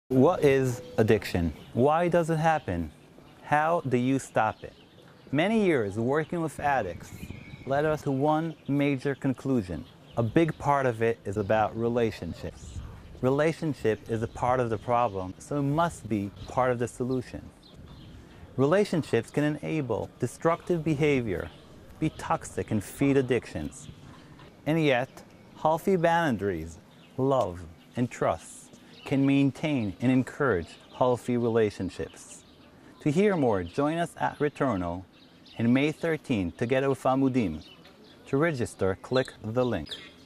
What is addiction? Why does it happen? How do you stop it? Many years working with addicts led us to one major conclusion. A big part of it is about relationships. Relationship is a part of the problem, so it must be part of the solution. Relationships can enable destructive behavior, be toxic, and feed addictions. And yet, healthy boundaries, love, and trust can maintain and encourage healthy relationships. To hear more, join us at Returnal on May 13 together with Amudim. To register, click the link.